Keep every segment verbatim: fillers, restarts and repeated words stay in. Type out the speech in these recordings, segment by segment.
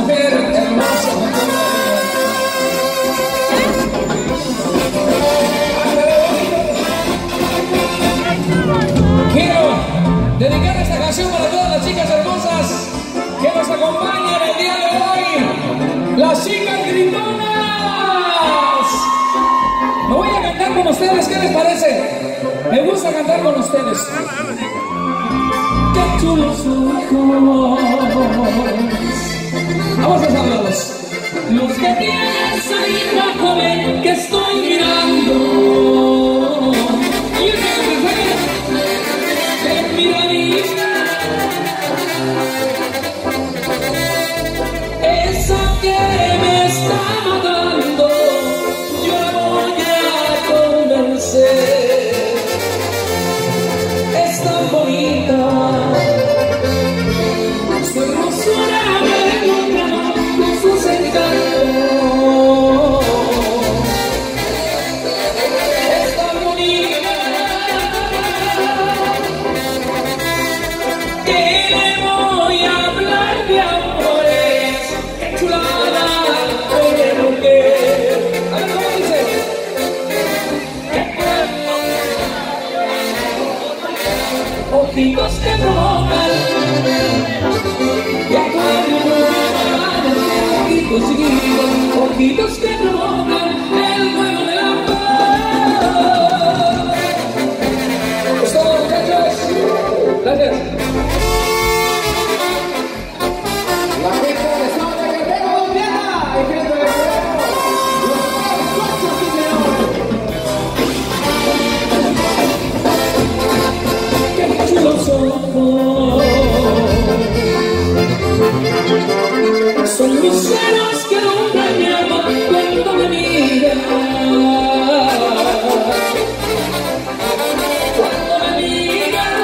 mujer hermosa. Quiero dedicar esta canción para todas las chicas hermosas que nos acompañan el día de hoy. Las chicas gritonas. Me voy a cantar con ustedes, ¿qué les parece? Me gusta cantar con ustedes. Qué chulos ojos. Vamos a saludarlos. Los que tienes esa linda joven que estoy mirando. Y yo tengo que saber que mira a mí. Esa que me está matando, yo la voy a convencer. Es tan bonita. Su hermosura me encontró con sus encantos. Es tan bonita que le voy a hablar de amores. Qué chulada con el mujer. A ver cómo dice. Ojitos que provocan. Ojitos chiquitos, ojitos que provocan el fuego del amor. Es todo, muchachos. Gracias. La gente de San Guerrero Boliviana, hay gente de Guerrero. Los cochos, sí, señor. Qué chulos ojos. Son mis celos que nunca me aman cuando me miran. Cuando me miran,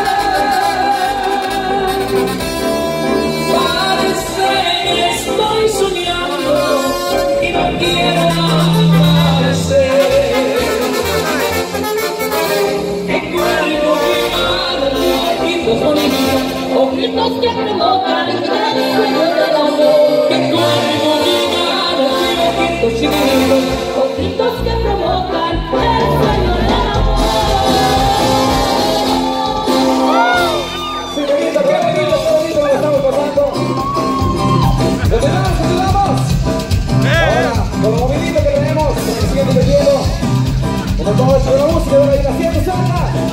parece que estoy soñando y no quiero aparecer. Que cuerpo mi madre, ojitos bonitos, ojitos que provocan el fuego del amor. Chiquitos, ojitos que provocan el sueño del amor. Sí, bonito, qué bonito, qué bonito lo estamos pasando. ¿Lo tenemos? ¿Lo tenemos? Ahora, con lo movidito que tenemos, con el siguiente periodo, como todo eso de la música de la vibración de Santa.